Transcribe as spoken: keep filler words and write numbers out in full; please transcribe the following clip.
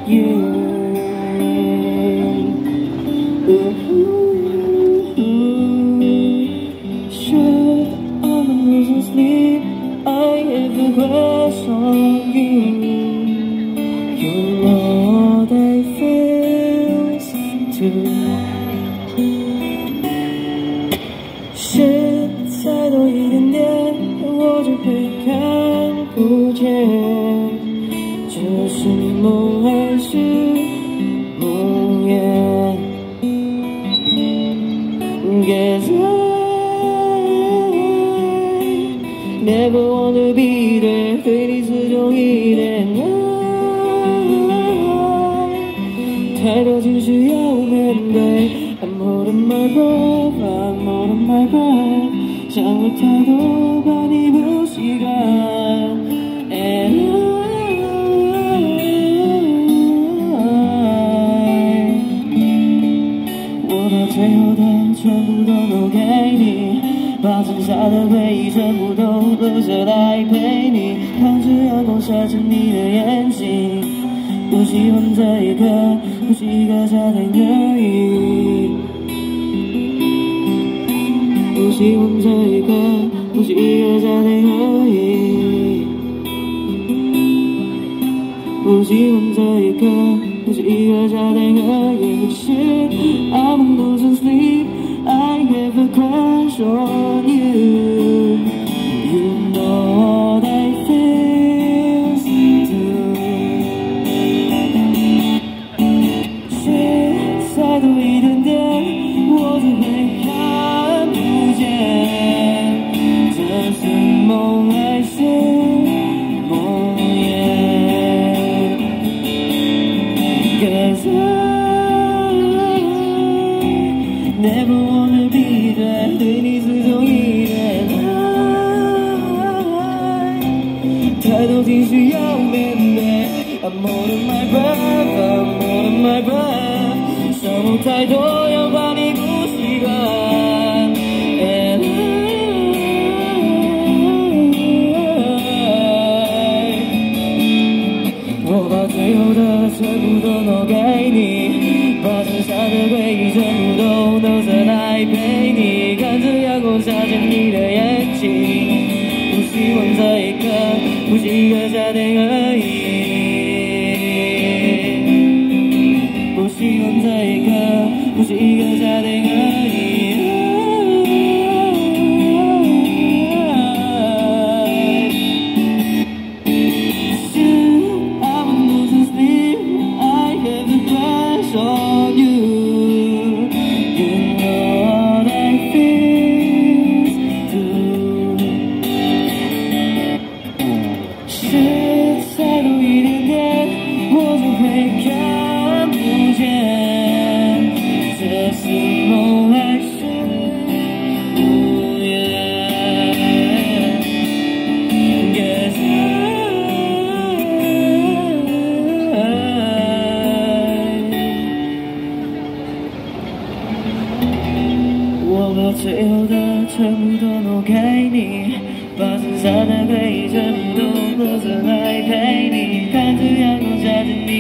you. Should I'm losing sleep, I have a crush on you. You know what I feel too. 是再多一点点，我就会看不见。这是梦还是梦魇 ？Guess I never wanna be there， 对你始终一点爱，太多情绪要面对。I'm holding my breath, I'm holding my breath， 想了太多，怕你不习惯。And我把最后的全部都留给你，把剩下的回忆全部都留下来陪你，看着阳光洒进你的眼睛。不喜欢这一刻，不是一个夏天而已。不喜欢这一刻，不是一个夏天而已。不喜欢这一刻，不是一个夏天而已。Shit, I'm losing sleep, I have a crush on you. You know what I feel too. Shit, 再多一点点，我就会看不见。这是梦还是梦魇 ？Cause I never wanna be there， 对你始终一点爱，太多情绪要面对。I'm holding my breath, I'm holding my breath， 想梦太多，要怕你不习惯。And I， 我把最后的全部都留给你，把剩下的回忆全部都留下来陪你，看着阳光洒进你的眼睛。不希望这一刻，不是一个夏天而已。不希望这一刻，不是一个夏天而已。On you, you know what I feel too。 是再多一点点，我就会看不见。这是梦还是梦魇 ？Guess I。我把最后的全部都留给你，把剩下的回忆全部都留下来陪你，看着阳光洒进你